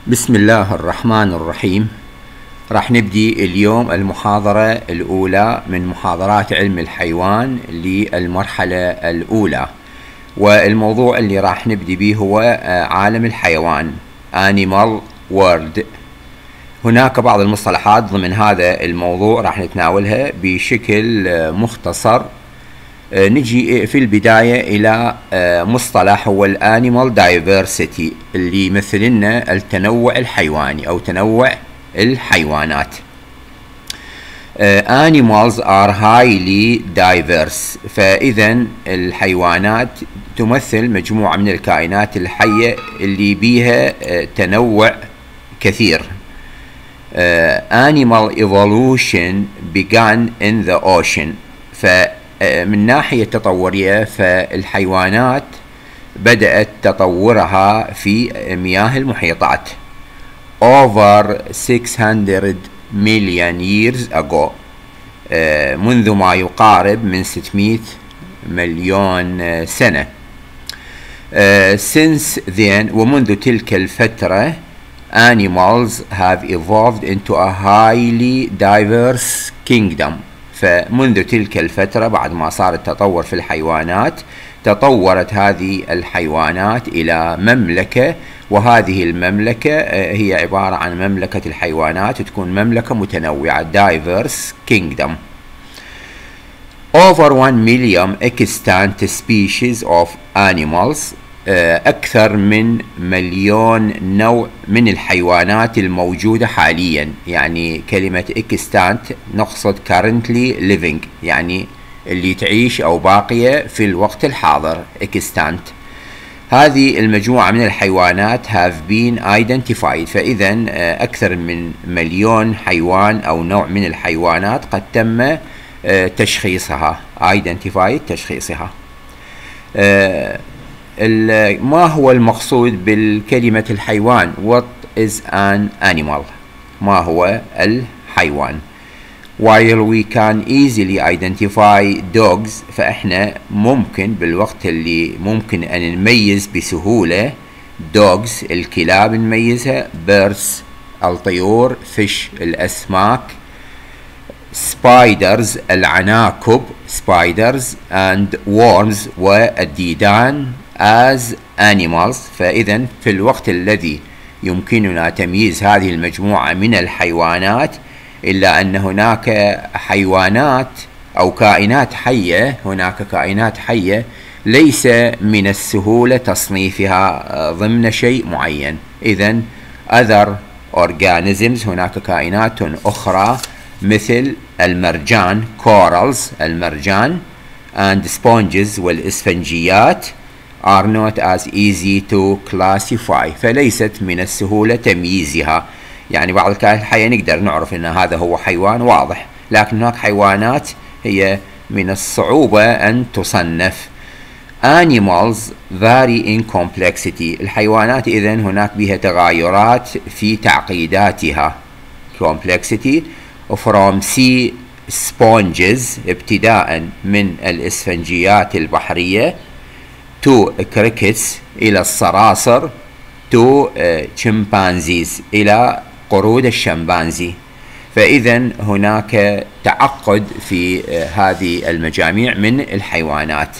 بسم الله الرحمن الرحيم. راح نبدي اليوم المحاضرة الأولى من محاضرات علم الحيوان للمرحلة الأولى، والموضوع اللي راح نبدي به هو عالم الحيوان Animal World. هناك بعض المصطلحات ضمن هذا الموضوع راح نتناولها بشكل مختصر. نجي في البداية إلى مصطلح هو الانيمال دايفرسيتي اللي يمثل لنا التنوع الحيواني أو تنوع الحيوانات. animals are highly diverse، فإذا الحيوانات تمثل مجموعة من الكائنات الحية اللي بيها تنوع كثير. animal evolution began in the ocean، من ناحية تطورية فالحيوانات بدأت تطورها في مياه المحيطات over 600 million years ago، منذ ما يقارب من 600 مليون سنة. since then، ومنذ تلك الفترة animals have evolved into a highly diverse kingdom، فمنذ تلك الفترة بعد ما صار التطور في الحيوانات تطورت هذه الحيوانات إلى مملكة، وهذه المملكة هي عبارة عن مملكة الحيوانات، تكون مملكة متنوعة diverse kingdom. over 1 million extant species of animals، أكثر من 1,000,000 نوع من الحيوانات الموجودة حاليا. يعني كلمة extant نقصد currently living، يعني اللي تعيش أو باقية في الوقت الحاضر extant. هذه المجموعة من الحيوانات have been identified، فإذا أكثر من 1,000,000 حيوان أو نوع من الحيوانات قد تم تشخيصها identified تشخيصها. ما هو المقصود بالكلمة الحيوان؟ What is an animal؟ ما هو الحيوان؟ while we can easily identify dogs، فإحنا ممكن بالوقت اللي ممكن أن نميز بسهولة dogs الكلاب نميزها، birds الطيور، fish الأسماك، spiders العناكب spiders and worms والديدان as animals. فإذا في الوقت الذي يمكننا تمييز هذه المجموعة من الحيوانات، إلا أن هناك حيوانات أو كائنات حية، هناك كائنات حية ليس من السهولة تصنيفها ضمن شيء معين. إذن other organisms، هناك كائنات أخرى مثل المرجان corals المرجان and sponges والإسفنجيات are not as easy to classify، فليست من السهولة تمييزها. يعني بعض الكائنات الحية نقدر نعرف أن هذا هو حيوان واضح، لكن هناك حيوانات هي من الصعوبة أن تصنف. animals vary in complexity، الحيوانات إذن هناك بها تغايرات في تعقيداتها complexity from sea sponges ابتداء من الإسفنجيات البحرية to crickets إلى الصراصر to chimpanzees إلى قرود الشمبانزي. فإذا هناك تعقد في هذه المجاميع من الحيوانات.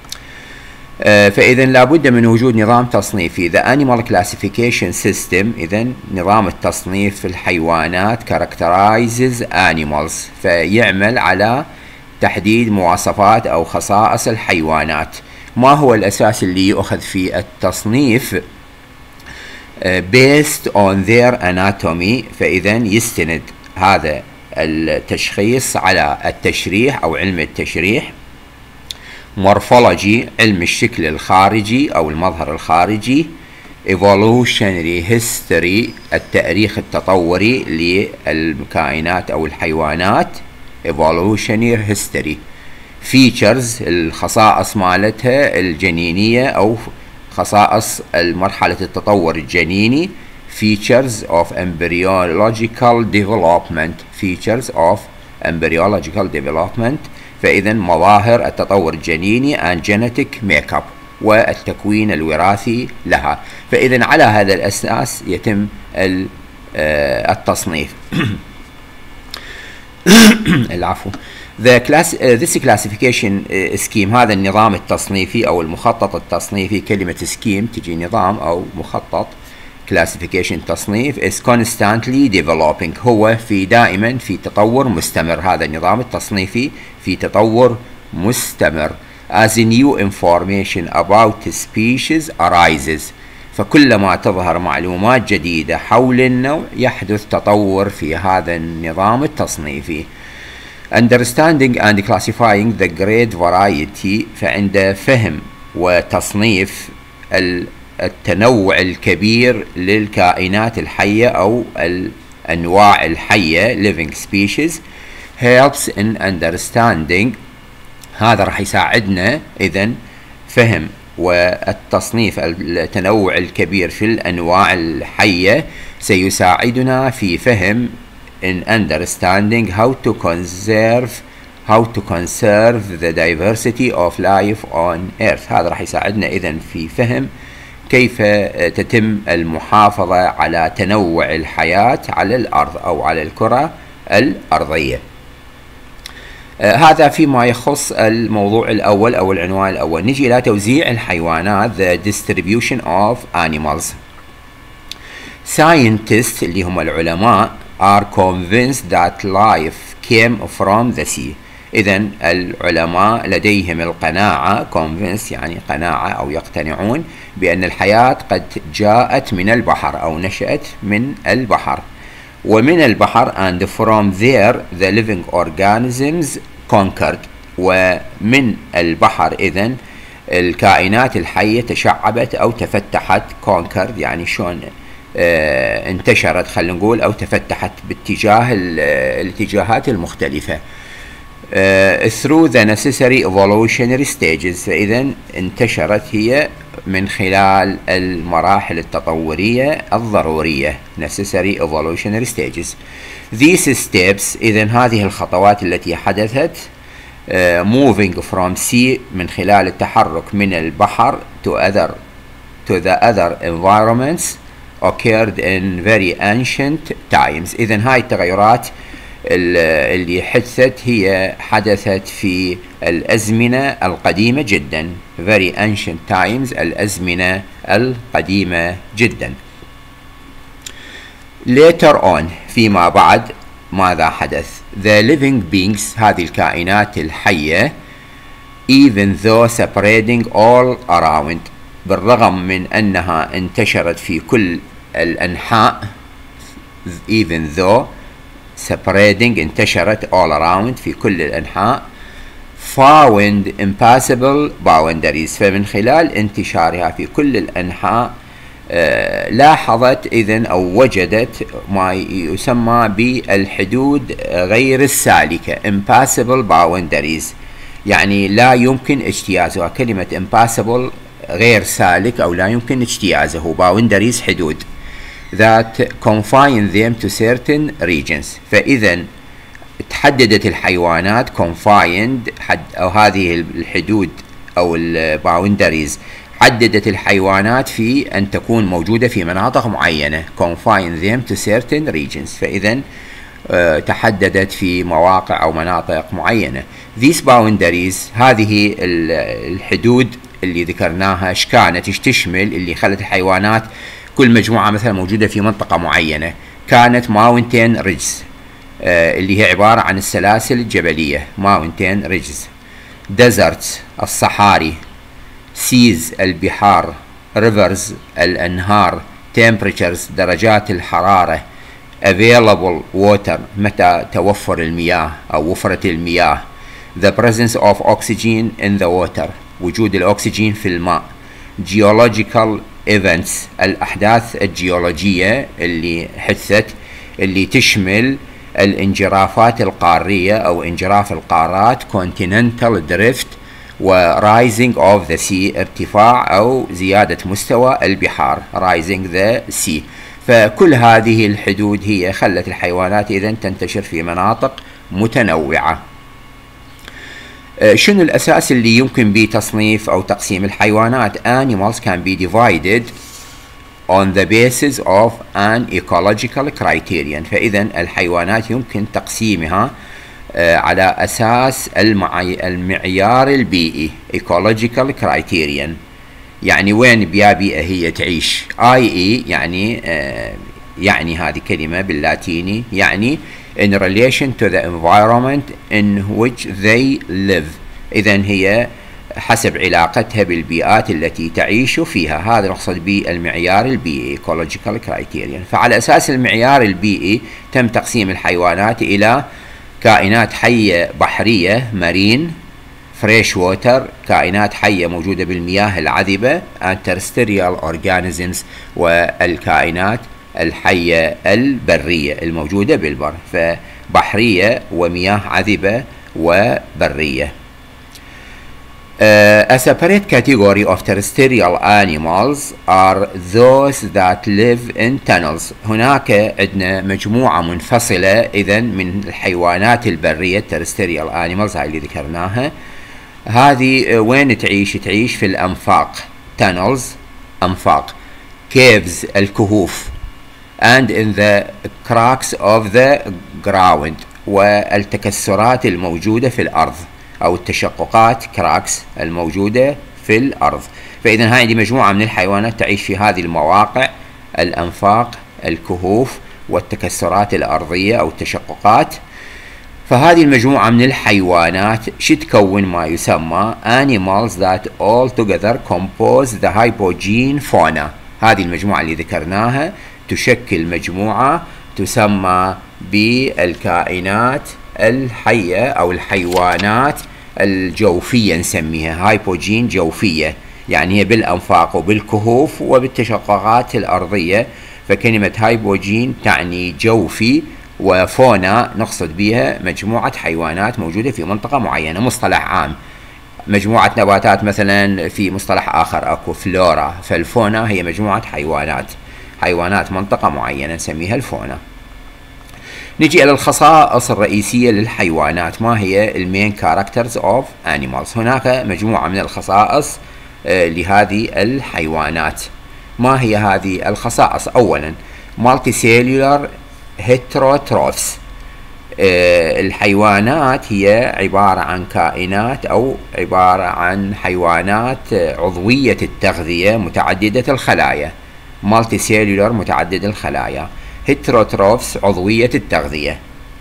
فإذا لابد من وجود نظام تصنيفي the animal classification system. إذا نظام التصنيف في الحيوانات characterizes animals، فيعمل على تحديد مواصفات أو خصائص الحيوانات. ما هو الأساس اللي يؤخذ في التصنيف؟ based on their anatomy، فإذا يستند هذا التشخيص على التشريح أو علم التشريح، morphology علم الشكل الخارجي أو المظهر الخارجي، evolutionary history التاريخ التطوري للكائنات أو الحيوانات evolutionary history، features الخصائص مالتها الجنينية أو خصائص مرحلة التطور الجنيني، features of embryological development features of embryological development، فإذا مظاهر التطور الجنيني and genetic makeup والتكوين الوراثي لها. فإذا على هذا الأساس يتم التصنيف. العفو. This classification scheme، هذا النظام التصنيفي أو المخطط التصنيفي، كلمة scheme تجي نظام أو مخطط، classification تصنيف، is constantly developing، هو دائما في تطور مستمر. هذا النظام التصنيفي في تطور مستمر. as new information about species arises، فكلما تظهر معلومات جديدة حول النوع يحدث تطور في هذا النظام التصنيفي. understanding and classifying the great variety، فعند فهم وتصنيف التنوع الكبير للكائنات الحية أو الأنواع الحية living species helps in understanding، هذا راح يساعدنا إذن فهم والتصنيف التنوع الكبير في الأنواع الحية سيساعدنا في فهم in understanding how to conserve the diversity of life on earth. هذا راح يساعدنا إذن في فهم كيف تتم المحافظة على تنوع الحياة على الأرض أو على الكرة الأرضية. هذا فيما يخص الموضوع الأول أو العنوان الأول. نجي إلى توزيع الحيوانات، the distribution of animals. Scientists اللي هم العلماء are convinced that life came from the sea. إذن العلماء لديهم القناعة، convinced يعني قناعة أو يقتنعون بأن الحياة قد جاءت من البحر أو نشأت من البحر. ومن البحر and from there the living organisms conquered، ومن البحر إذن الكائنات الحية تشعبت أو تفتحت، conquered يعني شلون انتشرت خلينا نقول أو تفتحت باتجاه الاتجاهات المختلفة through the necessary evolutionary stages، فإذا انتشرت هي من خلال المراحل التطورية الضرورية necessary evolutionary stages. These steps، إذن هذه الخطوات التي حدثت moving from sea من خلال التحرك من البحر to the other environments occurred in very ancient times. إذن هاي التغيرات اللي حدثت في الأزمنة القديمة جدا، very ancient times الأزمنة القديمة جدا. later on فيما بعد ماذا حدث؟ the living beings، هذه الكائنات الحية even though separating all around، بالرغم من أنها انتشرت في كل الأنحاء، even though separating انتشرت all around في كل الأنحاء، found impassable boundaries، فمن خلال انتشارها في كل الأنحاء لاحظت إذن أو وجدت ما يسمى بالحدود غير السالكة، impassable boundaries يعني لا يمكن اجتيازها. كلمة impassable غير سالك أو لا يمكن اجتيازه، boundaries حدود that confine them to certain regions. فإذا تحددت الحيوانات confined أو هذه الحدود أو الباوندريز حددت الحيوانات في أن تكون موجودة في مناطق معينة، confine them to certain regions، فإذا تحددت في مواقع أو مناطق معينة. these boundaries، هذه الحدود اللي ذكرناها ايش كانت؟ ايش تشمل؟ اللي خلت الحيوانات كل مجموعة مثلا موجودة في منطقة معينة، كانت mountain ridges اللي هي عبارة عن السلاسل الجبلية mountain ridges، deserts الصحاري، seas البحار، rivers الأنهار، temperatures درجات الحرارة، available water متى توفر المياه أو وفرة المياه، the presence of oxygen in the water وجود الأكسجين في الماء، geological events الأحداث الجيولوجية اللي حدثت اللي تشمل الانجرافات القارية أو انجراف القارات continental drift و rising of the sea ارتفاع أو زيادة مستوى البحار rising the sea. فكل هذه الحدود هي خلت الحيوانات إذن تنتشر في مناطق متنوعة. شنو الأساس اللي يمكن به تصنيف أو تقسيم الحيوانات؟ Animals can be divided on the basis of an ecological criterion. فإذا الحيوانات يمكن تقسيمها على أساس المعيار البيئي ecological criterion. يعني وين بيا بيئة هي تعيش، i.e. يعني هذه كلمة باللاتيني يعني in relation to the environment in which they live. إذن هي حسب علاقتها بالبيئات التي تعيش فيها، هذا نقصد بالمعيار البيئي ecological criterion. فعلى أساس المعيار البيئي تم تقسيم الحيوانات إلى كائنات حية بحرية marine، فريش ووتر كائنات حية موجودة بالمياه العذبة and terrestrial organisms والكائنات الحية البرية الموجودة بالبر، فبحرية ومياه عذبة وبرية. A separate category of terrestrial animals are those that live in tunnels. هناك عندنا مجموعة منفصلة إذن من الحيوانات البرية terrestrial animals هاي اللي ذكرناها. هذه وين تعيش؟ تعيش في الأنفاق tunnels أنفاق، caves الكهوف and in the cracks of the ground والتكسرات الموجودة في الأرض أو التشققات cracks الموجودة في الأرض. فإذا هذه مجموعة من الحيوانات تعيش في هذه المواقع الأنفاق الكهوف والتكسرات الأرضية أو التشققات. فهذه المجموعة من الحيوانات شو تكون؟ ما يسمى animals that all together compose the hypogene fauna. هذه المجموعة اللي ذكرناها تشكل مجموعة تسمى بالكائنات الحية أو الحيوانات الجوفية، نسميها هايبوجين جوفية، يعني هي بالأنفاق وبالكهوف وبالتشققات الأرضية. فكلمة هايبوجين تعني جوفي، وفونا نقصد بها مجموعة حيوانات موجودة في منطقة معينة، مصطلح عام. مجموعة نباتات مثلا في مصطلح آخر أكو فلورا، فالفونا هي مجموعة حيوانات منطقة معينة نسميها الفونا. نجي إلى الخصائص الرئيسية للحيوانات، ما هي المين كاركترز اوف انيمالز؟ هناك مجموعة من الخصائص لهذه الحيوانات. ما هي هذه الخصائص؟ أولا مالتي سيلولار هيتروتروفس. الحيوانات هي عبارة عن كائنات أو عبارة عن حيوانات عضوية التغذية متعددة الخلايا. مالتي سيلولار متعدد الخلايا، هيتروتروفس عضوية التغذية.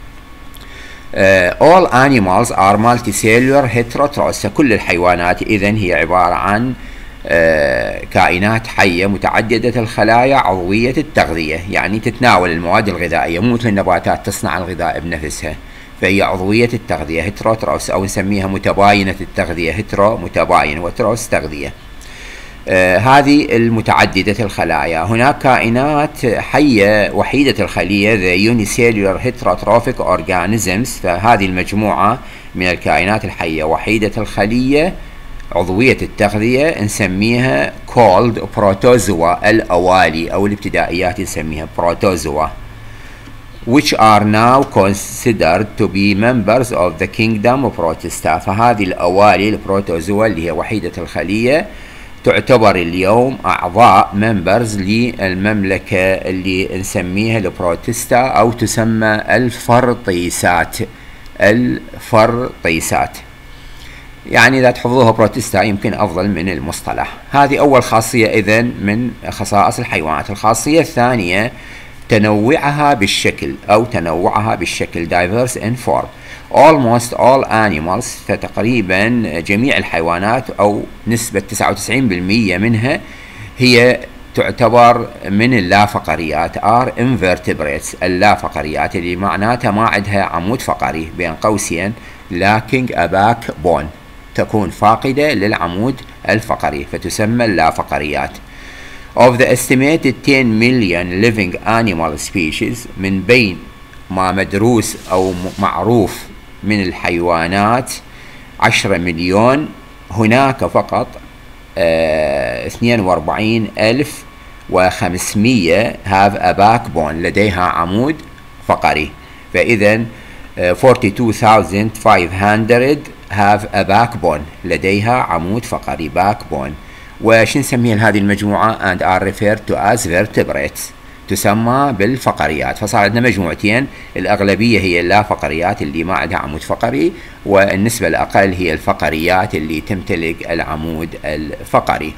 all animals are multicellular heterotrophs. كل الحيوانات إذن هي عبارة عن كائنات حية متعددة الخلايا عضوية التغذية، يعني تتناول المواد الغذائية، مو مثل النباتات تصنع الغذاء بنفسها، فهي عضوية التغذية هيتروتروفس، أو نسميها متباينة التغذية، هيترو متباين وتروس تغذية. هذه المتعددة الخلايا. هناك كائنات حية وحيدة الخلية the unicellular heterotrophic organisms. فهذه المجموعة من الكائنات الحية وحيدة الخلية عضوية التغذية نسميها called protozoa، الأوالي أو الابتدائيات نسميها protozoa، which are now considered to be members of the kingdom of Protista. فهذه الأوالي البروتوزوا اللي هي وحيدة الخلية تعتبر اليوم أعضاء members للمملكة اللي نسميها البروتستا أو تسمى الفرطيسات. يعني إذا تحفظوها بروتستا يمكن أفضل من المصطلح. هذه أول خاصية إذن من خصائص الحيوانات. الخاصية الثانية تنوعها بالشكل diverse in form. almost all animals، فتقريبا جميع الحيوانات أو نسبة 99% منها هي تعتبر من اللافقريات are invertebrates. اللافقريات اللي معناتها ما عندها عمود فقري بين قوسين lacking a backbone، تكون فاقدة للعمود الفقري فتسمى اللافقريات. Of the estimated 10 million living animal species، من بين ما مدروس أو معروف من الحيوانات 10 مليون، هناك فقط 42,500 have a backbone، لديها عمود فقري. فإذا 42,500 have a backbone. لديها عمود فقري backbone. وش نسميها هذه المجموعة and are referred to as vertebrates. تسمى بالفقريات. فصار عندنا مجموعتين، الأغلبية هي اللا فقريات اللي ما عندها عمود فقري، والنسبة الأقل هي الفقريات اللي تمتلك العمود الفقري.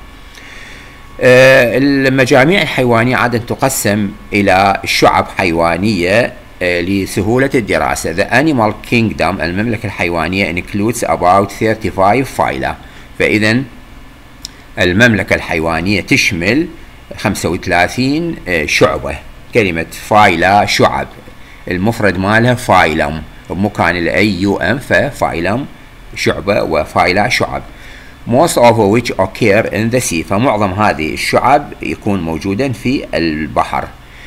المجاميع الحيوانية عادة تقسم إلى شعب حيوانية لسهولة الدراسة. The Animal Kingdom المملكة الحيوانية includes about 35 phyla. فإذا المملكة الحيوانية تشمل 35 شعبة. كلمة فايلا شعب، المفرد مالها فايلم بمكان الاي يو ام، ففايلم شعبة وفايلا شعب. Most of which occur in the sea. فمعظم هذه الشعب يكون موجودا في البحر.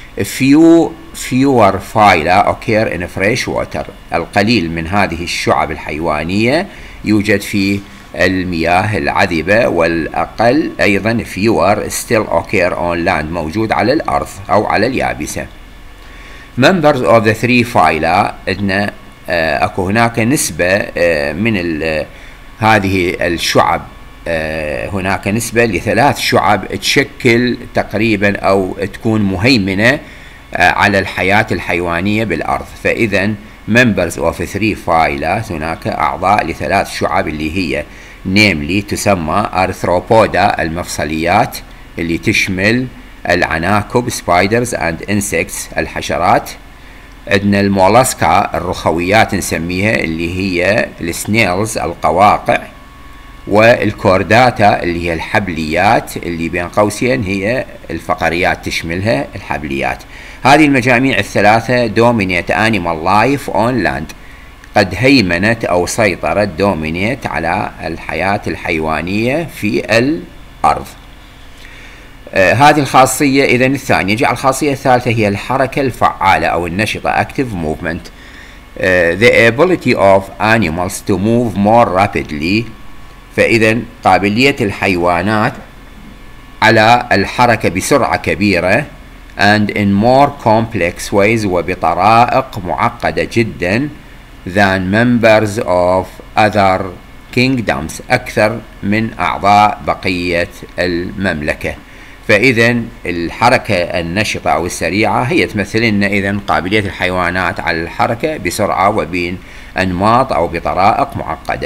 Fewer phyla occur in fresh water. القليل من هذه الشعب الحيوانية يوجد في المياه العذبة، والأقل أيضا fewer still occur on land، موجود على الأرض أو على اليابسة. Members of the three phyla عندنا أكو هناك نسبة من هذه الشعب، هناك نسبة ل3 شعب تشكل تقريبا أو تكون مهيمنة على الحياة الحيوانية بالأرض. فإذا members of 3 phyla هناك أعضاء ل3 شعب اللي هي namely تسمى arthropoda المفصليات اللي تشمل العناكب spiders and insects الحشرات. عندنا المولاسكا الرخويات نسميها اللي هي السنيلز القواقع، والكورداتا اللي هي الحبليات اللي بين قوسين هي الفقريات تشملها الحبليات. هذه المجاميع الثلاثة dominate animal life on land، قد هيمنت أو سيطرت dominate على الحياة الحيوانية في الأرض. هذه الخاصية إذن الثانية. جاء الخاصية الثالثة هي الحركة الفعالة أو النشطة active movement. The ability of animals to move more rapidly. فإذا قابلية الحيوانات على الحركة بسرعة كبيرة and in more complex ways وبطرائق معقدة جدا than members of other kingdoms أكثر من أعضاء بقية المملكة. فإذا الحركة النشطة أو السريعة هي تمثل لنا إذن قابلية الحيوانات على الحركة بسرعة وبين أنماط أو بطرائق معقدة.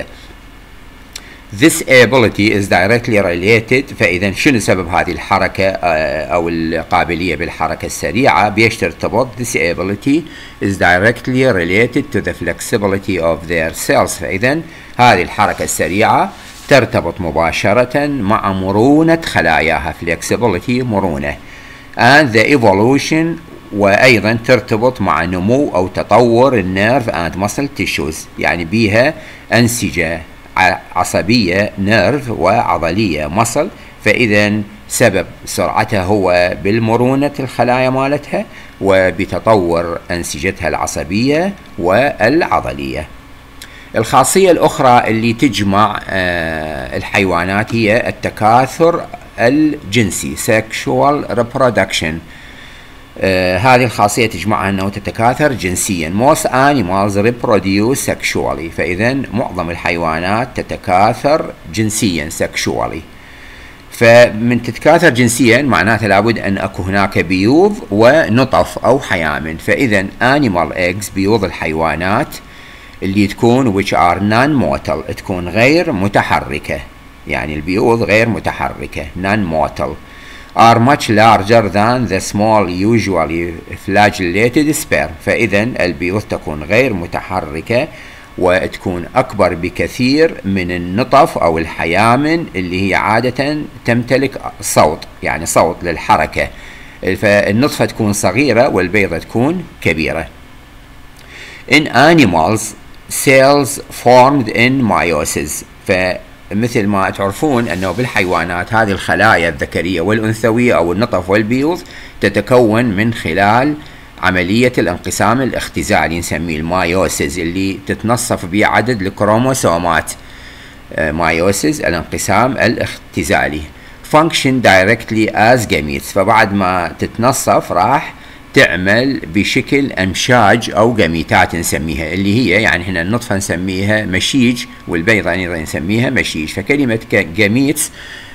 This ability is directly related. فإذا شنو سبب هذه الحركة أو القابلية بالحركة السريعة؟ بيشترطبط This ability is directly related to the flexibility of their cells. فإذا هذه الحركة السريعة ترتبط مباشرة مع مرونة خلاياها flexibility مرونة and the evolution، وأيضا ترتبط مع نمو أو تطور النيرف and muscle tissues، يعني بيها أنسجة عصبية نيرف وعضلية مصل. فإذا سبب سرعتها هو بالمرونة الخلايا مالتها وبتطور أنسجتها العصبية والعضلية. الخاصية الأخرى اللي تجمع الحيوانات هي التكاثر الجنسي sexual reproduction. هذه الخاصية تجمعها أنه تتكاثر جنسيا. Most animals reproduce sexually. فإذا معظم الحيوانات تتكاثر جنسيا sexually. فمن تتكاثر جنسيا معناته لابد أن أكو هناك بيوض ونطف أو حيامن. فإذا animal eggs بيوض الحيوانات اللي تكون which are non-motile تكون غير متحركة، يعني البيوض غير متحركة non-motile are much larger than the small usually flagellated sperm. فإذا البيوض تكون غير متحركة وتكون أكبر بكثير من النطف أو الحيامن اللي هي عادة تمتلك صوت، يعني صوت للحركة. فالنطفة تكون صغيرة والبيضة تكون كبيرة. In animals cells formed in meiosis. فمثل ما تعرفون أنه بالحيوانات هذه الخلايا الذكرية والأنثوية أو النطف والبيوض تتكون من خلال عملية الانقسام الاختزالي نسميه المايوسيس، اللي تتنصف بعدد الكروموسومات. مايوسيس الانقسام الاختزالي. function directly as gametes. فبعد ما تتنصف راح تعمل بشكل أمشاج أو جميتات نسميها، اللي هي يعني هنا النطفة نسميها مشيج والبيضة أيضا نسميها مشيج. فكلمة جميتس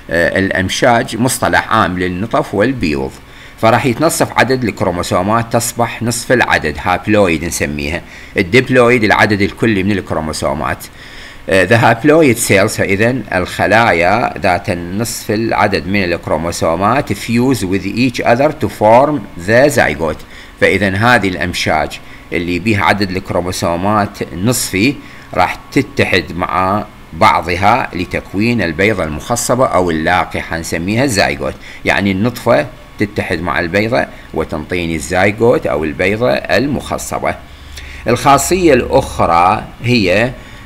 الأمشاج مصطلح عام للنطف والبيوض. فراح يتنصف عدد الكروموسومات تصبح نصف العدد، هابلويد نسميها. الديبلويد العدد الكلي من الكروموسومات. The haploid cells، فإذا الخلايا ذات النصف العدد من الكروموسومات fuse with each other to form the zygote. فإذا هذه الأمشاج اللي بيها عدد الكروموسومات نصفي راح تتحد مع بعضها لتكوين البيضة المخصبة أو اللاقحة نسميها الزايجوت. يعني النطفة تتحد مع البيضة وتنطيني الزايجوت أو البيضة المخصبة. الخاصية الأخرى هي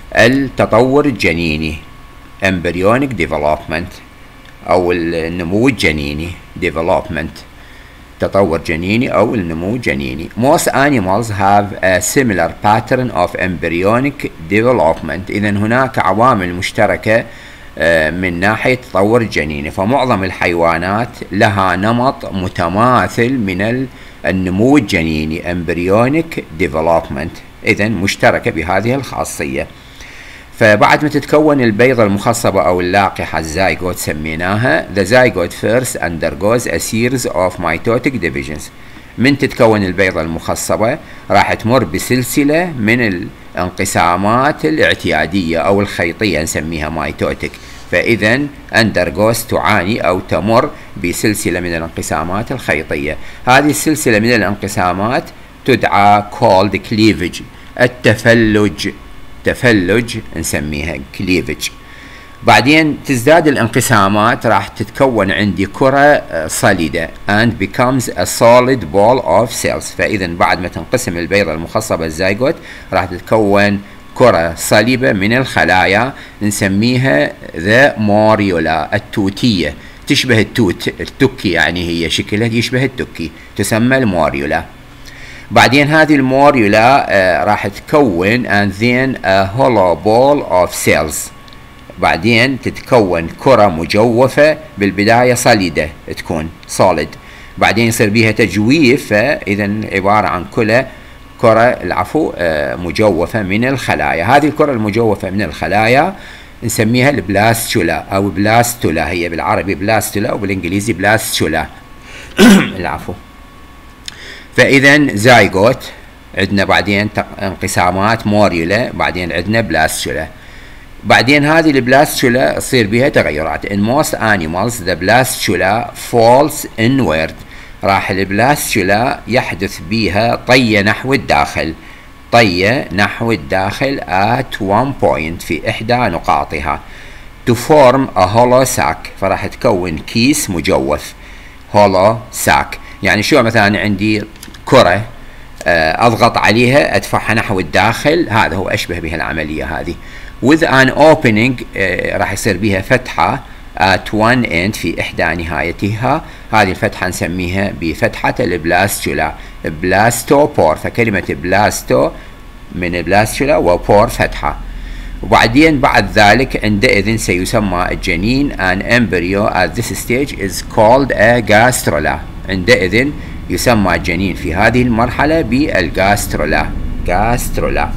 التطور الجنيني embryonic development أو النمو الجنيني development، تطور جنيني أو النمو الجنيني. Most animals have a similar pattern of embryonic development. إذا هناك عوامل مشتركة من ناحية التطور الجنيني، فمعظم الحيوانات لها نمط متماثل من النمو الجنيني embryonic development، إذا مشتركة بهذه الخاصية. فبعد ما تتكون البيضة المخصبة أو اللاقحة الزايجوت سميناها، the zygote first undergoes a series of mitotic divisions. من تتكون البيضة المخصبة راح تمر بسلسلة من الانقسامات الاعتيادية أو الخيطية نسميها مايتوتيك. فإذا undergoes تعاني أو تمر بسلسلة من الانقسامات الخيطية. هذه السلسلة من الانقسامات تدعى called cleavage، التفلج، تفلج نسميها cleavage. بعدين تزداد الانقسامات، راح تتكون عندي كرة صليدة and becomes a solid ball of cells. فإذا بعد ما تنقسم البيضة المخصبة الزايجوت راح تتكون كرة صليبة من الخلايا نسميها the morula، التوتية، تشبه التوت، التوكي يعني هي شكلها يشبه التوكي، تسمى الموريولا. بعدين هذه الموريولا راح تكون and then a hollow ball of cells. بعدين تتكون كرة مجوفة، بالبداية صليدة تكون solid، بعدين يصير بيها تجويف، إذا عبارة عن كرة مجوفة من الخلايا. هذه الكرة المجوفة من الخلايا نسميها البلاستولا أو بلاستولا، هي بالعربي بلاستولا وبالإنجليزي بلاستولا العفو. فإذا زايجوت عندنا، بعدين انقسامات موريولا، بعدين عندنا بلاستولا. بعدين هذه البلاستولا تصير بها تغيرات. In most animals the blastula falls inward. راح البلاستولا يحدث بها طية نحو الداخل، طية نحو الداخل at one point في إحدى نقاطها to form a hollow sac. فراح تكون كيس مجوف hollow sac. يعني شو مثلا عندي كرة أضغط عليها أدفعها نحو الداخل، هذا هو أشبه بها العملية هذه. with an opening راح يصير بها فتحة at one end في إحدى نهايتها. هذه الفتحة نسميها بفتحة البلاستولا بلاستوبور. فكلمة بلاستو من البلاستولا وبور فتحة. وبعدين بعد ذلك عندئذ سيسمى الجنين an embryo at this stage is called a gastrula. عندئذ يسمى الجنين في هذه المرحلة بالجاسترولا، جاسترولا.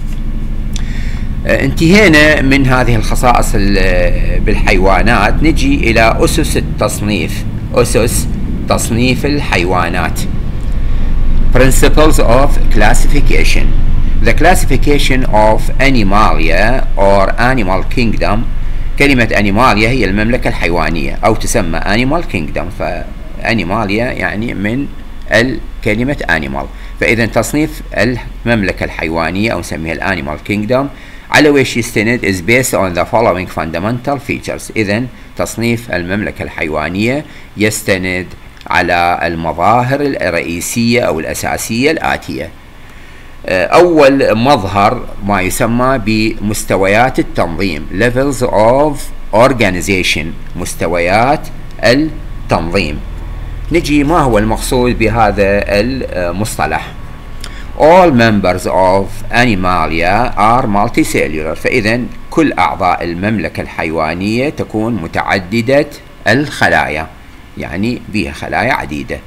انتهينا من هذه الخصائص بالحيوانات. نجي إلى أسس التصنيف، أسس تصنيف الحيوانات. Principles of classification. The classification of Animalia or animal kingdom. كلمة Animalia هي المملكة الحيوانية أو تسمى Animal Kingdom. فأنيماليا يعني من الكلمة Animal. فإذا تصنيف المملكة الحيوانية أو نسميها الأنيمال كينجدوم على وش يستند is based on the following fundamental features. إذا تصنيف المملكة الحيوانية يستند على المظاهر الرئيسية أو الأساسية الآتية. أول مظهر ما يسمى بمستويات التنظيم levels of organization، مستويات التنظيم. نجي ما هو المقصود بهذا المصطلح. All members of Animalia are multicellular. فإذا كل أعضاء المملكة الحيوانية تكون متعددة الخلايا، يعني بها خلايا عديدة.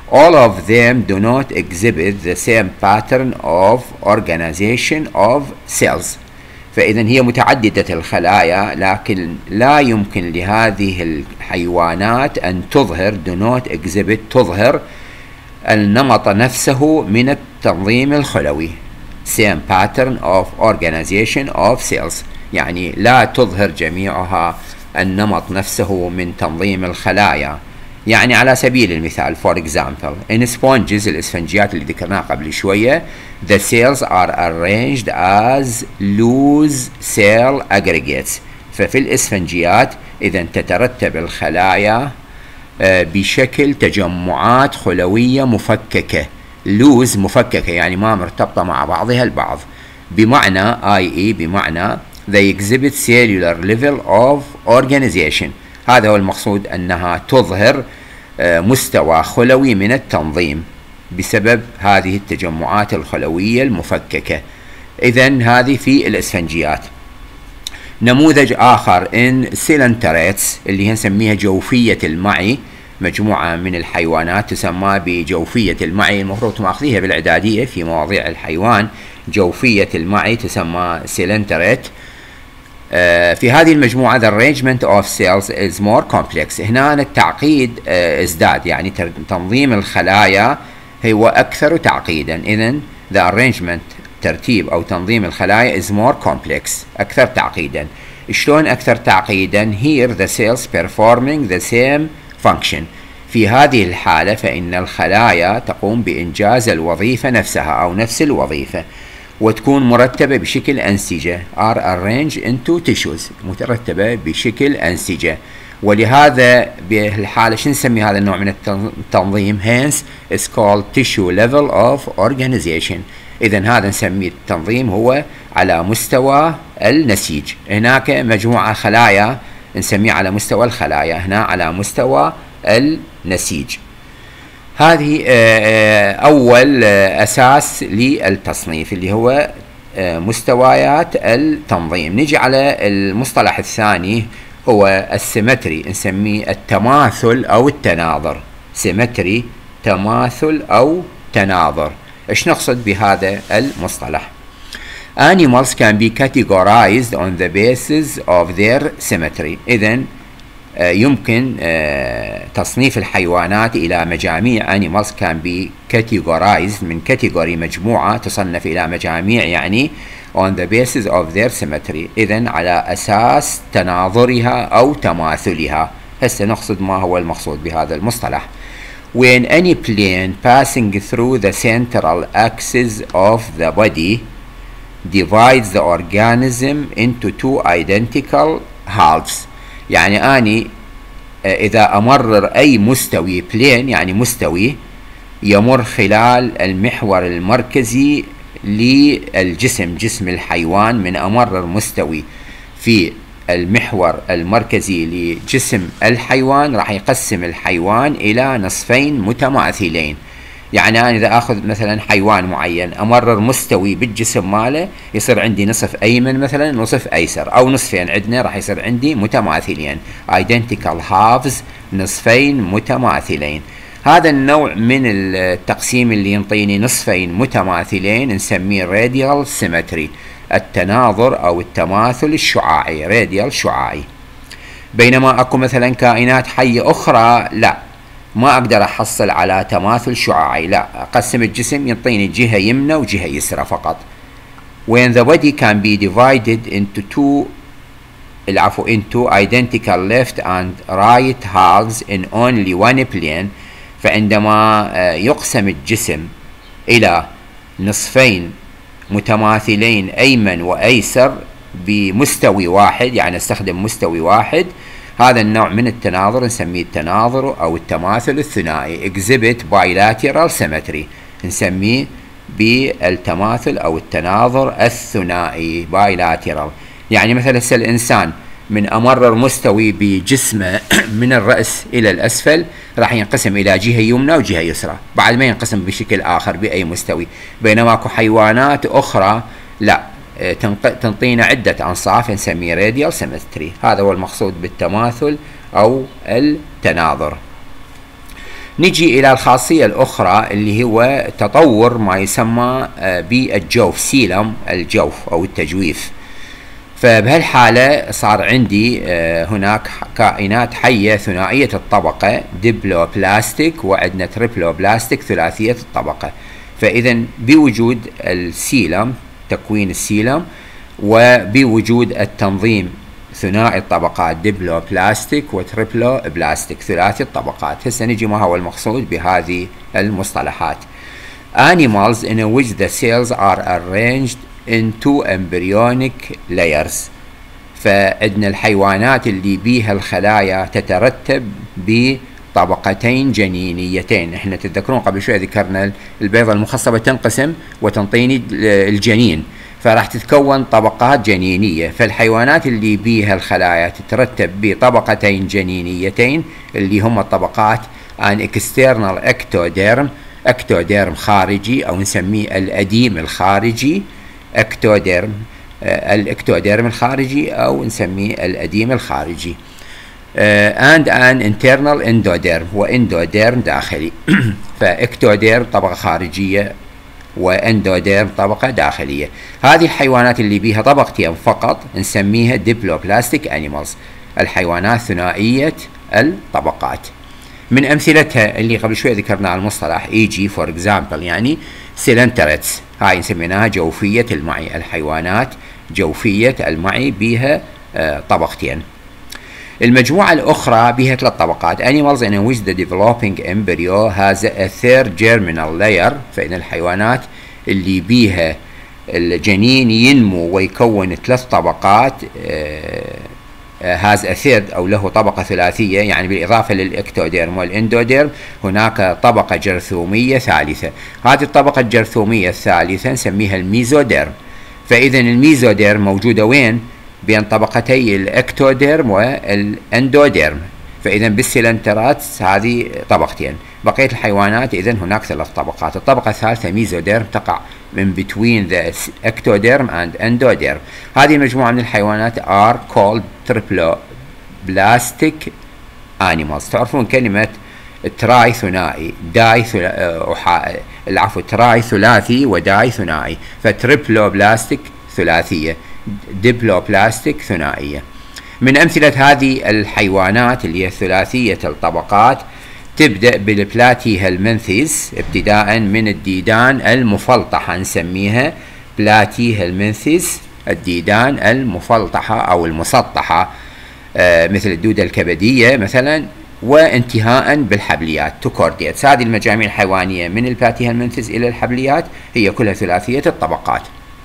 all of them do not exhibit the same pattern of organization of cells. فإذا هي متعددة الخلايا، لكن لا يمكن لهذه الحيوانات أن تظهر do not exhibit تظهر النمط نفسه من التنظيم الخلوي same pattern of organization of cells، يعني لا تظهر جميعها النمط نفسه من تنظيم الخلايا. يعني على سبيل المثال for example in sponges الإسفنجيات اللي ذكرناها قبل شوية the cells are arranged as loose cell aggregates. ففي الإسفنجيات إذا تترتب الخلايا بشكل تجمعات خلوية مفككة. loose مفككة يعني ما مرتبطة مع بعضها البعض، بمعنى i.e. بمعنى they exhibit cellular level of organization. هذا هو المقصود، أنها تظهر مستوى خلوي من التنظيم بسبب هذه التجمعات الخلوية المفككة. إذن هذه في الإسفنجيات. نموذج آخر in coelenterate اللي نسميها جوفية المعي، مجموعة من الحيوانات تسمى بجوفية المعي، المفروض تماخذيها بالإعدادية في مواضيع الحيوان. جوفية المعي تسمى coelenterate. في هذه المجموعة the arrangement of cells is more complex. هنا التعقيد ازداد، يعني تنظيم الخلايا هو أكثر تعقيدا. إذن the arrangement ترتيب أو تنظيم الخلايا is more complex أكثر تعقيدا. شلون أكثر تعقيدا؟ here the cells performing the same function. في هذه الحالة فإن الخلايا تقوم بإنجاز الوظيفة نفسها أو نفس الوظيفة، وتكون مرتبة بشكل أنسجة are arranged into tissues، مترتبة بشكل أنسجة. ولهذا بالحالة شو نسمي هذا النوع من التنظيم؟ hence is called tissue level of organization. إذن هذا نسميه التنظيم هو على مستوى النسيج. هناك مجموعة خلايا نسميه على مستوى الخلايا، هنا على مستوى النسيج. هذه أول أساس للتصنيف اللي هو مستويات التنظيم. نجي على المصطلح الثاني هو السيمتري، نسميه التماثل أو التناظر. سيمتري تماثل أو تناظر. إيش نقصد بهذا المصطلح؟ Animals can be categorized on the basis of their symmetry. إذن يمكن تصنيف الحيوانات إلى مجاميع. animals can be categorized من category مجموعة تصنف إلى مجاميع، يعني on the basis of their symmetry. إذن على أساس تناظرها أو تماثلها. هسه نقصد ما هو المقصود بهذا المصطلح. When any plane passing through the central axis of the body divides the organism into two identical halves. يعني أني إذا أمرر أي مستوي بلين، يعني مستوي يمر خلال المحور المركزي للجسم، جسم الحيوان، من أمرر مستوي في المحور المركزي لجسم الحيوان راح يقسم الحيوان إلى نصفين متماثلين. يعني أنا إذا أخذ مثلا حيوان معين أمرر مستوي بالجسم ماله، يصير عندي نصف أيمن مثلا نصف أيسر، أو نصفين عندنا راح يصير عندي متماثلين identical halves، نصفين متماثلين. هذا النوع من التقسيم اللي ينطيني نصفين متماثلين نسميه radial symmetry، التناظر أو التماثل الشعاعي، radial شعاعي. بينما أكو مثلا كائنات حية أخرى لا، ما أقدر أحصل على تماثل شعاعي، لا، أقسم الجسم ينطيني جهة يمنى وجهة يسرى فقط. when the body can be divided into identical left and right halves in only one plane، فعندما يقسم الجسم إلى نصفين متماثلين أيمن وأيسر بمستوي واحد، يعني استخدم مستوي واحد، هذا النوع من التناظر نسميه التناظر أو التماثل الثنائي exhibit bilateral symmetry، نسميه بالتماثل أو التناظر الثنائي bilateral. يعني مثلا الإنسان من أمرر مستوي بجسمه من الرأس إلى الأسفل راح ينقسم إلى جهة يمنى وجهة يسرى، بعد ما ينقسم بشكل آخر بأي مستوي. بينما اكو حيوانات أخرى لا، تنطينا عدة أنصاف نسميه radial symmetry. هذا هو المقصود بالتماثل أو التناظر. نجي إلى الخاصية الأخرى اللي هو تطور ما يسمى بالجوف، سيلم الجوف أو التجويف. فبهالحالة صار عندي هناك كائنات حية ثنائية الطبقة ديبلوبلاستيك، وعندنا تريبلوبلاستيك ثلاثية الطبقة. فإذا بوجود السيلم، تكوين السيلم، وبوجود التنظيم ثنائي الطبقات ديبلوبلاستيك وتريبلوبلاستيك ثلاثي الطبقات. هسه نجي ما هو المقصود بهذه المصطلحات. Animals in which the cells are arranged into embryonic layers. فعندنا الحيوانات اللي بيها الخلايا تترتب بطبقتين جنينيتين. احنا تتذكرون قبل شوي ذكرنا البيضة المخصبة تنقسم وتنطيني الجنين، فراح تتكون طبقات جنينية. فالحيوانات اللي بيها الخلايا تترتب بطبقتين جنينيتين اللي هم الطبقات عن اكسترنال اكتوديرم، اكتوديرم خارجي او نسميه الاديم الخارجي، اكتوديرم، الاكتوديرم الخارجي او نسميه الاديم الخارجي، and an internal endoderm، واندوديرم داخلي. فاكتوديرم طبقة خارجية واندوديرم طبقة داخلية. هذه الحيوانات اللي بيها طبقتين فقط نسميها ديبلوبلاستيك انيمالز، الحيوانات ثنائية الطبقات. من امثلتها اللي قبل شوي ذكرنا على المصطلح ايجي فور اكزامبل، يعني سيلنترتس، هاي سميناها جوفية المعي، الحيوانات جوفية المعي بيها طبقتين. المجموعة الأخرى بها ثلاث طبقات. Animals in which the developing embryo has a third germinal layer. فإن الحيوانات اللي بيها الجنين ينمو ويكون ثلاث طبقات has a third أو له طبقة ثلاثية، يعني بالإضافة للإكتوديرم والإندوديرم هناك طبقة جرثومية ثالثة. هذه الطبقة الجرثومية الثالثة نسميها الميزوديرم. فإذا الميزوديرم موجودة وين؟ بين طبقتي الإكتوديرم والإندوديرم. فإذا بالسيلنترات هذه طبقتين. بقية الحيوانات إذا هناك ثلاث طبقات. الطبقة الثالثة ميزوديرم تقع من between the ectoderm and endoderm. هذه المجموعة من الحيوانات are called triploblastic animals. تعرفون كلمة تراي ثنائي، داي العفو تراي ثلاثي وداي ثنائي، فتريبلوبلاستيك ثلاثية، ديبلوبلاستيك ثنائية. من أمثلة هذه الحيوانات اللي هي ثلاثية الطبقات تبدأ بالبلاتي هلمنثيس، ابتداء من الديدان المفلطحة نسميها بلاتي هلمنثيس، الديدان المفلطحة أو المسطحة مثل الدودة الكبدية مثلا، وانتهاء بالحبليات توكورديتس. هذه المجاميع الحيوانية من البلاتي هلمنثيس إلى الحبليات هي كلها ثلاثية الطبقات.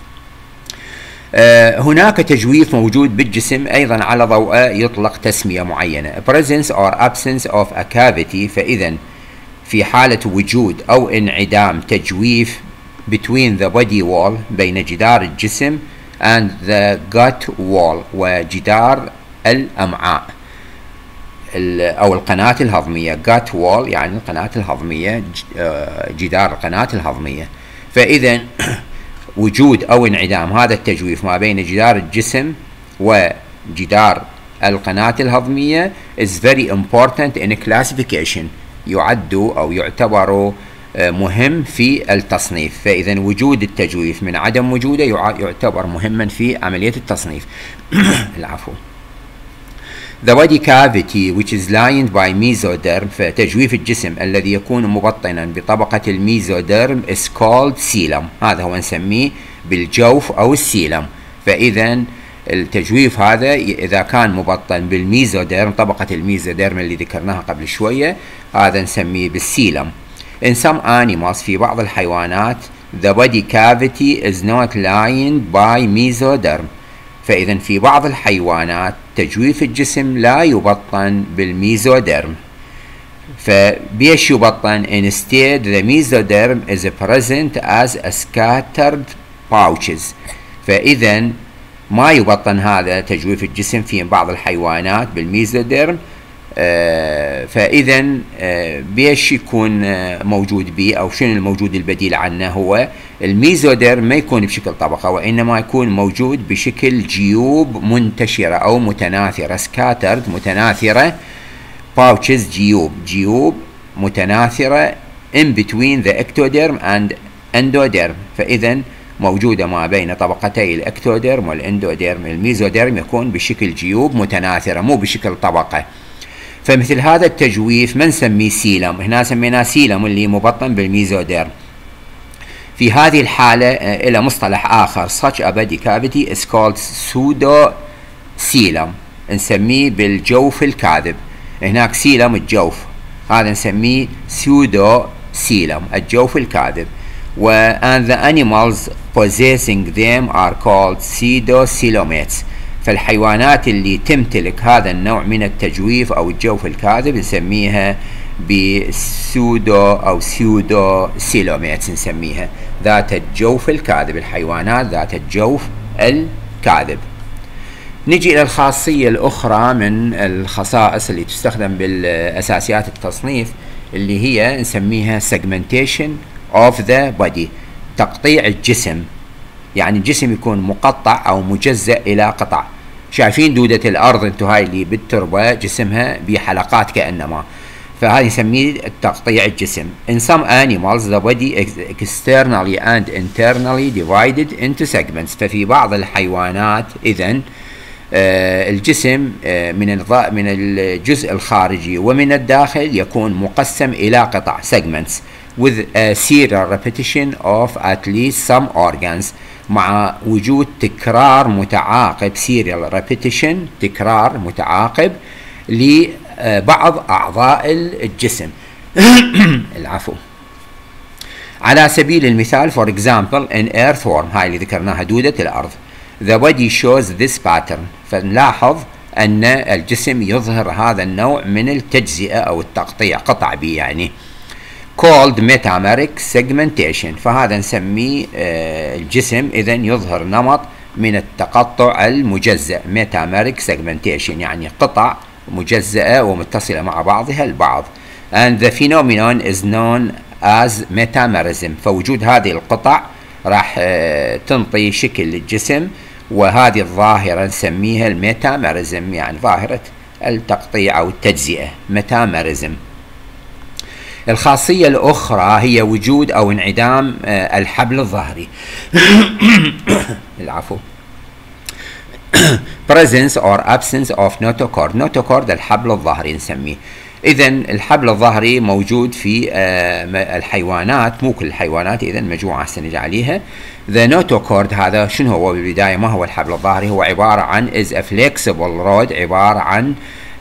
هناك تجويف موجود بالجسم أيضا على ضوء يطلق تسمية معينة، presence or absence of a cavity. فإذا في حالة وجود أو انعدام تجويف between the body wall، بين جدار الجسم and the gut wall، وجدار الأمعاء أو القناة الهضمية. gut wall يعني القناة الهضمية، جدار القناة الهضمية. فإذا وجود أو انعدام هذا التجويف ما بين جدار الجسم وجدار القناة الهضمية is very important in classification، يعد أو يعتبر مهم في التصنيف. فإذا وجود التجويف من عدم وجوده يعتبر مهما في عملية التصنيف. العفو. The body cavity which is lined by mesoderm، فتجويف الجسم الذي يكون مبطنا بطبقة الميزوديرم is called coelom، هذا هو نسميه بالجوف أو السيلم. فإذا التجويف هذا إذا كان مبطن بالميزوديرم، طبقة الميزوديرم اللي ذكرناها قبل شوية، هذا نسميه بالسيلم. In some animals، في بعض الحيوانات the body cavity is not lined by mesoderm. فإذا في بعض الحيوانات تجويف الجسم لا يبطن بالميزوديرم. فبيش يبطن؟ instead the mesoderm is present as a scattered pouches. فإذا ما يبطن هذا تجويف الجسم في بعض الحيوانات بالميزوديرم. فإذا بيش يكون موجود به، أو شنو الموجود البديل عنه؟ هو الميزوديرم ما يكون بشكل طبقة، وإنما يكون موجود بشكل جيوب منتشرة أو متناثرة، سكاترد متناثرة، باوتشز جيوب متناثرة in between the ectoderm and endoderm. فإذا موجودة ما بين طبقتي الأكتوديرم والإندوديرم. الميزوديرم يكون بشكل جيوب متناثرة مو بشكل طبقة. فمثل هذا التجويف ما نسميه سيلم، هنا سميناه سيلم اللي مبطن بالميزوديرم. في هذه الحالة إلى مصطلح آخر such a body cavity is called pseudocoelom، نسميه بالجوف الكاذب. هناك سيلم الجوف، هذا نسميه pseudocoelom الجوف الكاذب. and the animals possessing them are called pseudocoelomates. فالحيوانات اللي تمتلك هذا النوع من التجويف أو الجوف الكاذب نسميها بسودو أو pseudocoelomates، نسميها ذات الجوف الكاذب، الحيوانات ذات الجوف الكاذب. نجي إلى الخاصية الأخرى من الخصائص اللي تستخدم بالأساسيات التصنيف اللي هي نسميها segmentation of the body، تقطيع الجسم. يعني الجسم يكون مقطع أو مجزأ إلى قطع. شايفين دودة الأرض انتو هاي اللي بالتربة جسمها بحلقات كأنما، فهذا نسميه تقطيع الجسم. In some animals the body is externally and internally divided into segments. ففي بعض الحيوانات إذن الجسم من الجزء الخارجي ومن الداخل يكون مقسم إلى قطع segments with a serial repetition of at least some organs، مع وجود تكرار متعاقب serial repetition، تكرار متعاقب لبعض أعضاء الجسم. العفو. على سبيل المثال for example in earthworm، هاي اللي ذكرناها دودة الأرض، the body shows this pattern. فنلاحظ أن الجسم يظهر هذا النوع من التجزئة أو التقطيع، قطع بي يعني called metameric segmentation. فهذا نسميه الجسم إذن يظهر نمط من التقطع المجزأ، metameric segmentation يعني قطع مجزأة ومتصلة مع بعضها البعض. and the phenomenon is known as metamerism. فوجود هذه القطع راح تنطي شكل للجسم، وهذه الظاهرة نسميها الميتاميريزم، يعني ظاهرة التقطيع أو التجزئة، ميتاميريزم. الخاصية الأخرى هي وجود أو انعدام الحبل الظهري. العفو. presence or absence of notochord. notochord الحبل الظهري نسميه. إذن الحبل الظهري موجود في الحيوانات، مو كل الحيوانات، إذن مجموعة سنجي عليها. The notochord هذا شنو هو بالبداية؟ ما هو الحبل الظهري؟ هو عبارة عن is a flexible rod، عبارة عن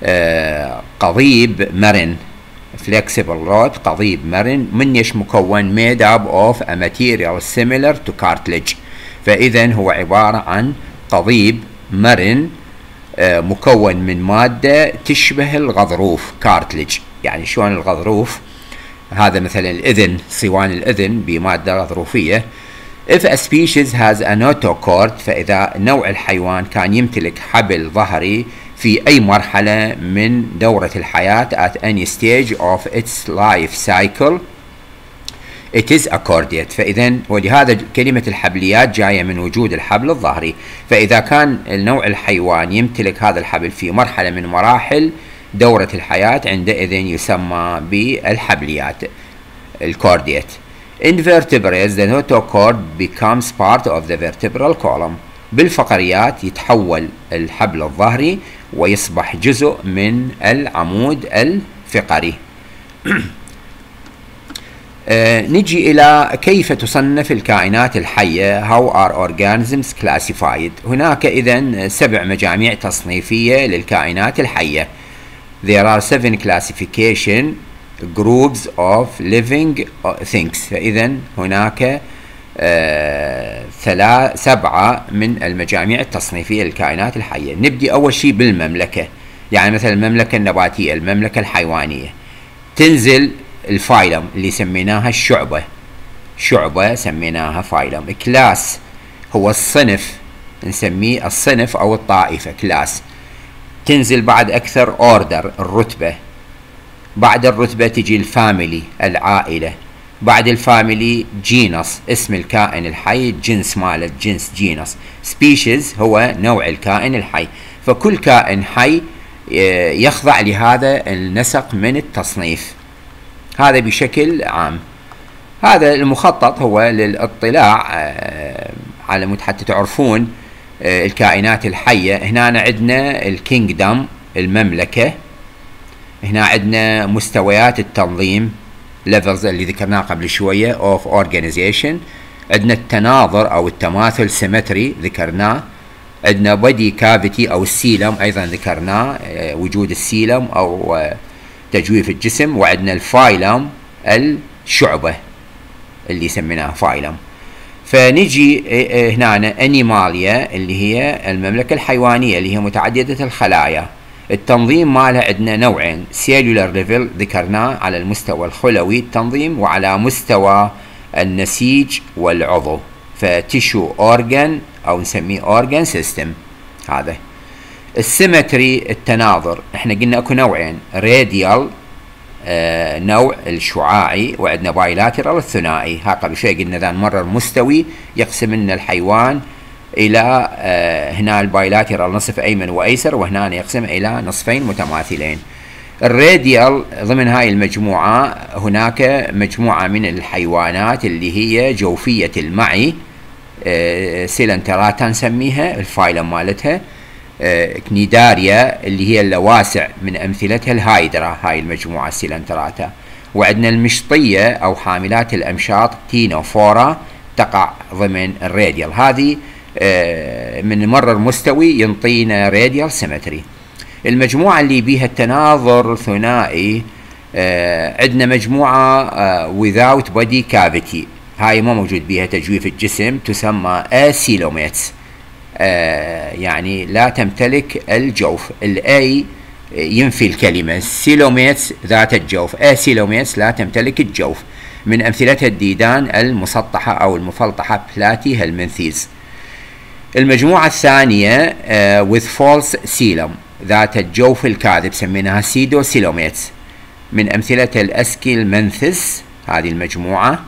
قضيب مرن. flexible rod قضيب مرن منش مكون made up of a material similar to cartilage. فإذن هو عبارة عن قضيب مرن مكون من مادة تشبه الغضروف، كارتلج. يعني شلون الغضروف؟ هذا مثلا الإذن، صوان الإذن بمادة غضروفية. If a species has a notochord، فإذا نوع الحيوان كان يمتلك حبل ظهري في أي مرحلة من دورة الحياة at any stage of its life cycle it is accordate. فإذا ولهذا كلمة الحبليات جاية من وجود الحبل الظهري. فإذا كان النوع الحيوان يمتلك هذا الحبل في مرحلة من مراحل دورة الحياة عندئذ يسمى بالحبليات، الكورديت. In vertebrates the notochord becomes part of the vertebral column. بالفقريات يتحول الحبل الظهري ويصبح جزء من العمود الفقري. نجي إلى كيف تصنف الكائنات الحية. How are organisms classified؟ هناك إذن 7 مجاميع تصنيفية للكائنات الحية. There are 7 classification groups of living things. فإذن هناك 7 من المجاميع التصنيفية للكائنات الحية. نبدي أول شيء بالمملكة، يعني مثلا المملكة النباتية، المملكة الحيوانية. تنزل الفايلم اللي سميناها الشعبة، شعبة سميناها فايلم. كلاس هو الصنف، نسميه الصنف أو الطائفة كلاس. تنزل بعد أكثر اوردر، الرتبة. بعد الرتبة تجي الفاميلي، العائلة. بعد الفاميلي جينس، اسم الكائن الحي، الجنس ماله جنس، جينس. سبيشيز هو نوع الكائن الحي. فكل كائن حي يخضع لهذا النسق من التصنيف. هذا بشكل عام. هذا المخطط هو للاطلاع على مود حتى تعرفون الكائنات الحية. هنا عندنا الكينجدم، المملكة. هنا عندنا مستويات التنظيم، levels اللي ذكرناه قبل شوية of organization. عندنا التناظر أو التماثل symmetry ذكرناه. عندنا body cavity أو السيلم أيضا ذكرناه، وجود السيلم أو تجويف الجسم. وعندنا الفايلم، الشعبة اللي سميناها فايلم. فنجي هنا انيماليا اللي هي المملكة الحيوانية اللي هي متعددة الخلايا. التنظيم مالها عندنا نوعين، سيلولار ليفل ذكرناه على المستوى الخلوي التنظيم، وعلى مستوى النسيج والعضو، فتيشو اورجان او نسميه اورجان سيستم. هذا السيمتري التناظر، احنا قلنا اكو نوعين، راديال نوع الشعاعي، وعندنا بايلاترال الثنائي. ها قبل شوي قلنا ذا مرر مستوي يقسم لنا الحيوان الى هنا البايلاترال نصف ايمن وايسر، وهنا يقسم الى نصفين متماثلين. الراديال ضمن هاي المجموعة هناك مجموعة من الحيوانات اللي هي جوفية المعي، سيلنتراتا نسميها الفايلم مالتها. كنيداريا اللي هي اللواسع، من امثلتها الهايدرا، هاي المجموعة السيلنتراتا. وعندنا المشطية او حاملات الامشاط تينوفورا تقع ضمن الراديال. هذه من مرر مستوي ينطينا راديال سيمتري. المجموعة اللي بيها التناظر ثنائي، عندنا مجموعة without body cavity، هاي ما موجود بيها تجويف الجسم، تسمى اسيلوميتس، يعني لا تمتلك الجوف. الاي ينفي الكلمة، سيلوميتس ذات الجوف، اسيلوميتس لا تمتلك الجوف. من امثلتها الديدان المسطحة او المفلطحة، بلاتي هلمنثيز. المجموعة الثانية with false coelom ذات الجوف الكاذب، سميناها سيدو سيلوميتس. من امثلتها الاسكيلمنثس، هذه المجموعة.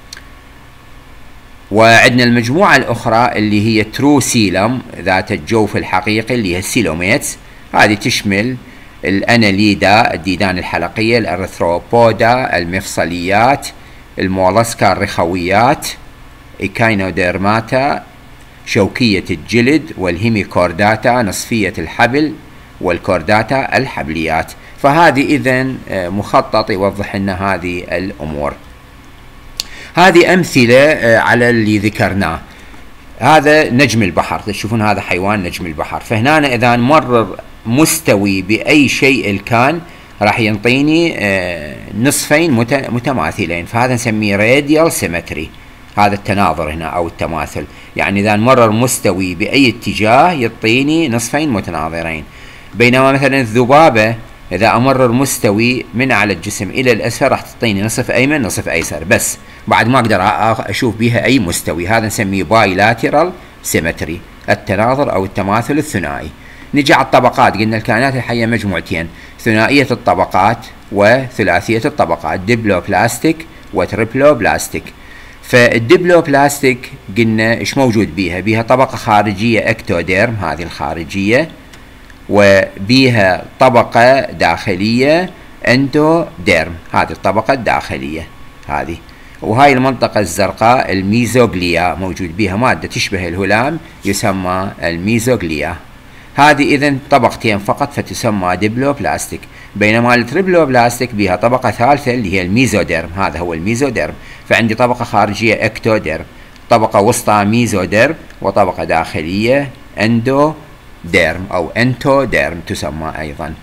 وعندنا المجموعة الأخرى اللي هي ترو سيلم ذات الجوف الحقيقي اللي هي السيلوميتس. هذه تشمل الأناليدا، الديدان الحلقية، الأرثروبودا، المفصليات، المولسكا الرخويات، إيكاينوديرماتا شوكية الجلد، والهيميكورداتا نصفية الحبل، والكورداتا الحبليات. فهذه إذن مخطط يوضح لنا هذه الأمور. هذه أمثلة على اللي ذكرناه. هذا نجم البحر، تشوفون هذا حيوان نجم البحر. فهنا إذا مرر مستوي بأي شيء كان راح ينطيني نصفين متماثلين، فهذا نسميه راديال سيمتري. هذا التناظر هنا أو التماثل، يعني إذا مرر مستوي بأي اتجاه يعطيني نصفين متناظرين. بينما مثلا الذبابة إذا أمرر مستوي من على الجسم إلى الأسفل راح تعطيني نصف أيمن نصف أيسر بس، بعد ما أقدر أشوف بها أي مستوي. هذا نسميه بايلاترال سيمتري، التناظر أو التماثل الثنائي. نجي على الطبقات، قلنا الكائنات الحية مجموعتين، ثنائية الطبقات وثلاثية الطبقات، ديبلوبلاستيك وتريبلوبلاستيك. فالديبلوبلاستيك قلنا إيش موجود بيها؟ بيها طبقة خارجية اكتوديرم، هذه الخارجية، وبيها طبقة داخلية اندوديرم، هذه الطبقة الداخلية هذه. وهاي المنطقة الزرقاء الميزوغليا، موجود بيها مادة تشبه الهلام يسمى الميزوغليا. هذه إذن طبقتين فقط فتسمى ديبلوبلاستيك. بينما التريبلوبلاستيك بيها طبقة ثالثة اللي هي الميزوديرم، هذا هو الميزوديرم. فعندي طبقة خارجية اكتوديرم، طبقة وسطى ميزوديرم، وطبقة داخلية اندوديرم أو انتوديرم تسمى أيضا.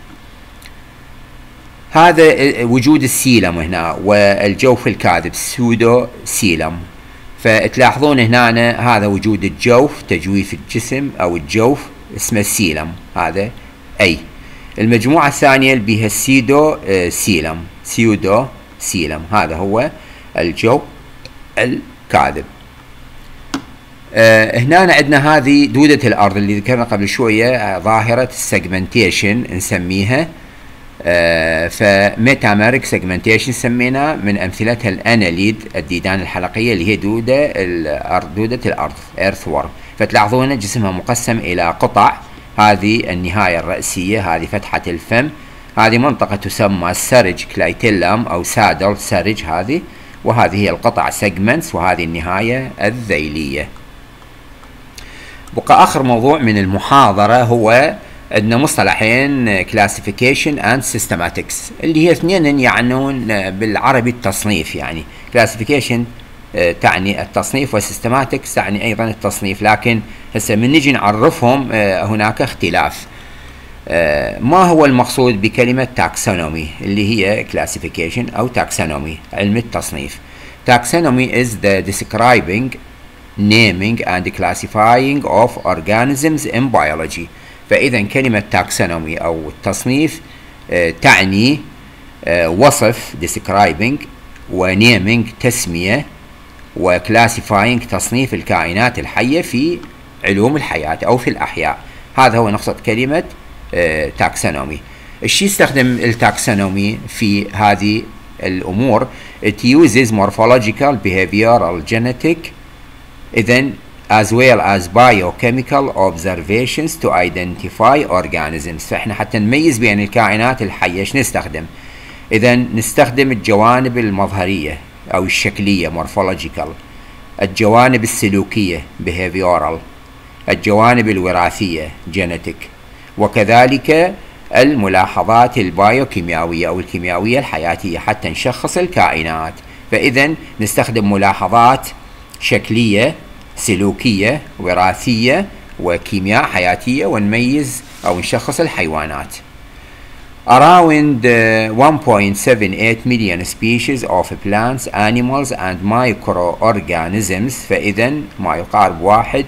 هذا وجود السيلم هنا والجوف الكاذب سودو سيلم. فتلاحظون هنا هذا وجود الجوف، تجويف الجسم أو الجوف اسمه السيلم، هذا أي. المجموعة الثانية اللي بها السيدو سيلم، سيودو سيلم، هذا هو الجوف الكاذب. هنا عندنا هذه دودة الأرض اللي ذكرنا قبل شوية، ظاهرة السيجمنتيشن نسميها. فميتاميريك سيجمنتيشن سمينا، من أمثلتها الأناليد، الديدان الحلقية اللي هي دودة الأرض، دودة الأرض إيرث وورم. فتلاحظون جسمها مقسم إلى قطع، هذه النهاية الرأسية، هذه فتحة الفم، هذه منطقة تسمى السرج كلايتيلم أو سادل سرج هذه، وهذه هي القطع سيجمنتس، وهذه النهاية الذيلية. بقى آخر موضوع من المحاضرة هو عندنا مصطلحين classification and systematics، اللي هي اثنين يعنون بالعربي التصنيف. يعني classification تعني التصنيف، وسيستماتكس تعني أيضا التصنيف، لكن هسه من نجي نعرفهم هناك اختلاف. ما هو المقصود بكلمة taxonomy اللي هي classification أو taxonomy علم التصنيف؟ Taxonomy is the describing, naming and classifying of organisms in biology. فإذا كلمة taxonomy أو التصنيف تعني وصف describing، ونيمينج تسمية، وكلاسيفاينج تصنيف الكائنات الحية في علوم الحياة أو في الأحياء. هذا هو نقصد كلمة تاكسونومي. الشيء يستخدم التاكسونومي في هذه الأمور it uses morphological, behavioral, genetic إذن as well as biochemical observations to identify organisms. فإحنا حتى نميز بين الكائنات الحية ايش نستخدم؟ إذن نستخدم الجوانب المظهرية أو الشكلية morphological، الجوانب السلوكية behavioral، الجوانب الوراثية genetic، وكذلك الملاحظات البايوكيميائية أو الكيميائية الحياتية حتى نشخص الكائنات. فإذا نستخدم ملاحظات شكلية سلوكية وراثية وكيمياء حياتية ونميز أو نشخص الحيوانات. Around 1.78 million species of plants, animals and microorganisms. فإذا ما يقارب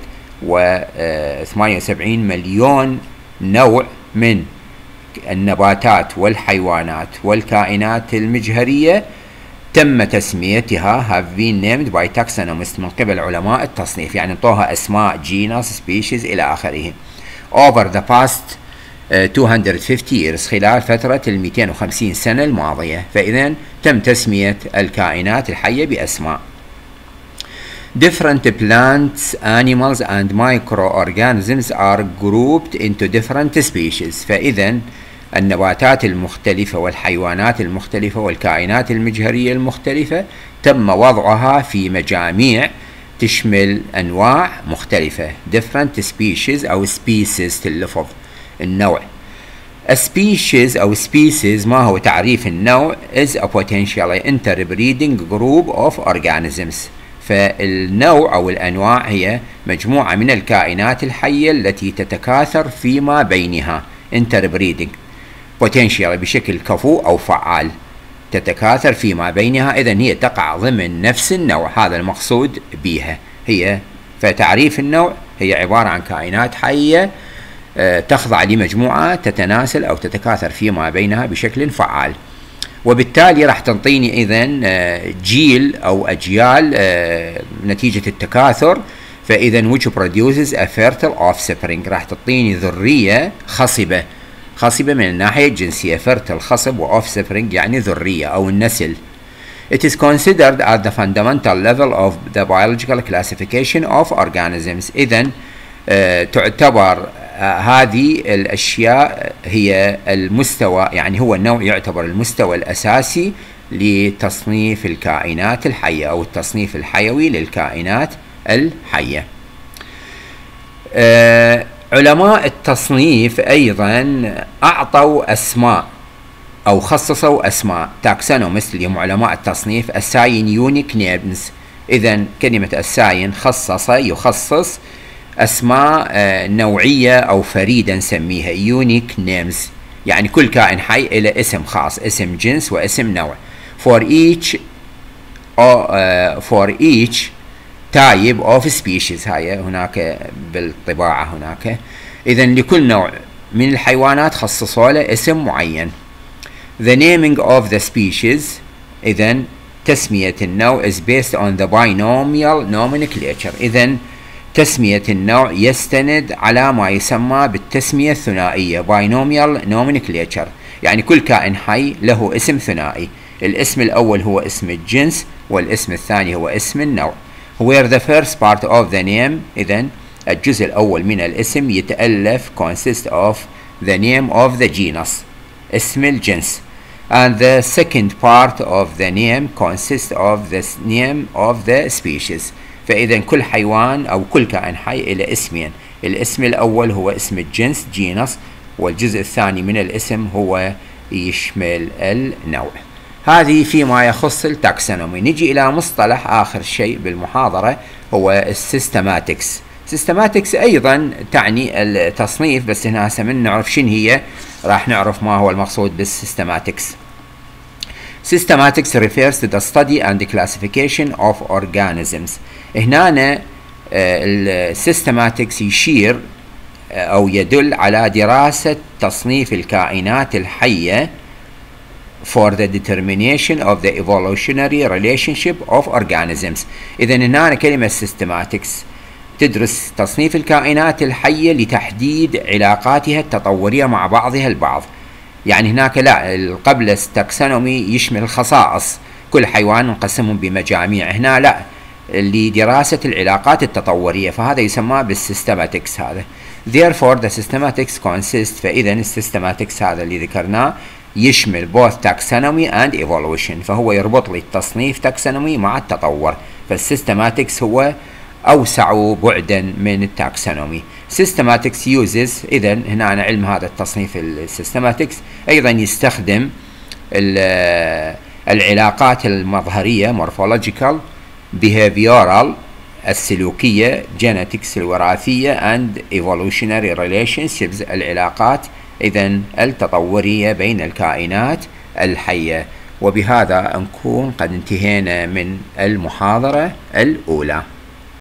1.78 مليون نوع من النباتات والحيوانات والكائنات المجهرية تم تسميتها have been named by taxonomists من قبل علماء التصنيف، يعني انطوها اسماء genus species إلى آخره. over the past 250 years خلال فترة 250 سنة الماضية. فإذا تم تسمية الكائنات الحية بأسماء. different plants, animals and microorganisms are grouped into different species. فإذا النباتات المختلفة والحيوانات المختلفة والكائنات المجهرية المختلفة تم وضعها في مجاميع تشمل أنواع مختلفة. different species أو species تلفظ النوع. A species أو species ما هو تعريف النوع is a potentially interbreeding group of organisms. فالنوع أو الأنواع هي مجموعة من الكائنات الحية التي تتكاثر فيما بينها interbreeding potentially بشكل كفو أو فعال تتكاثر فيما بينها، إذن هي تقع ضمن نفس النوع. هذا المقصود بها هي. فتعريف النوع هي عبارة عن كائنات حية تخضع لمجموعة تتناسل أو تتكاثر فيما بينها بشكل فعال، وبالتالي راح تنطيني إذن جيل أو أجيال نتيجة التكاثر. فإذا which produces a fertile offspring راح تعطيني ذرية خصبة من الناحية الجنسية. fertile خصب و offspring يعني ذرية أو النسل. It is considered at the fundamental level of the biological classification of organisms. إذن تعتبر هذه الأشياء هي المستوى، يعني هو النوع يعتبر المستوى الأساسي لتصنيف الكائنات الحية أو التصنيف الحيوي للكائنات الحية. علماء التصنيف أيضا أعطوا أسماء أو خصصوا أسماء تاكسونومست اللي هم علماء التصنيف assign unique names. إذن كلمة assign خصص يخصص أسماء نوعية أو فريدة نسميها unique names، يعني كل كائن حي إلى اسم خاص، اسم جنس واسم نوع. for each type of species. هاي هناك بالطباعة هناك. إذن لكل نوع من الحيوانات خصصوا له اسم معين. the naming of the species إذن تسمية النوع is based on the binomial nomenclature. إذن تسمية النوع يستند على ما يسمى بالتسمية الثنائية binomial nomenclature، يعني كل كائن حي له اسم ثنائي. الاسم الأول هو اسم الجنس والاسم الثاني هو اسم النوع. where the first part of the name إذن الجزء الأول من الاسم يتألف consist of the name of the genus اسم الجنس. And the second part of the name consists of the name of the species. فإذا كل حيوان أو كل كائن حي إلى اسمين. الاسم الأول هو اسم الجنس جينس، والجزء الثاني من الاسم هو يشمل النوع. هذه فيما يخص التاكسونومي. نجي إلى مصطلح آخر شيء بالمحاضرة هو السيستماتكس. سيستماتكس أيضا تعني التصنيف، بس هنا هسه من نعرف شن هي راح نعرف ما هو المقصود بالسيستماتكس. Systematics refers to the study and the classification of organisms. هنا السيستماتكس يشير أو يدل على دراسة تصنيف الكائنات الحية for the determination of the evolutionary relationship of organisms. إذا هنا كلمة systematics تدرس تصنيف الكائنات الحية لتحديد علاقاتها التطورية مع بعضها البعض. يعني هناك لا، قبل التاكسونومي يشمل الخصائص، كل حيوان نقسمهم بمجاميع، هنا لا، لدراسة العلاقات التطورية، فهذا يسمى بالسيستماتكس هذا. Therefore the systematics consists، فإذا السيستماتكس هذا اللي ذكرناه يشمل both taxonomy and evolution، فهو يربط لي التصنيف تاكسونومي مع التطور، فالسيستماتكس هو أوسع بعدا من التاكسونومي. systematics uses، إذا هنا علم هذا التصنيف السيستماتكس أيضا يستخدم العلاقات المظهرية morphological behavioral السلوكية genetics الوراثية and evolutionary relationships العلاقات إذا التطورية بين الكائنات الحية. وبهذا نكون قد انتهينا من المحاضرة الأولى.